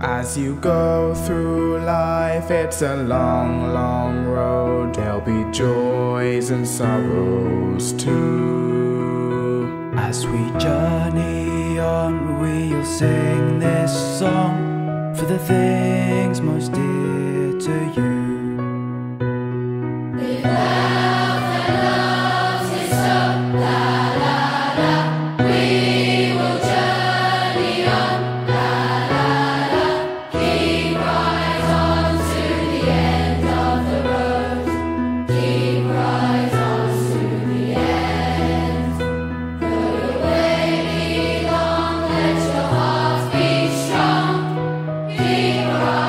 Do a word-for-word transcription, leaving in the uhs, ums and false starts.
As you go through life, it's a long, long road. There'll be joys and sorrows too. As we journey on, we'll sing this song for the things most dear to you. Keep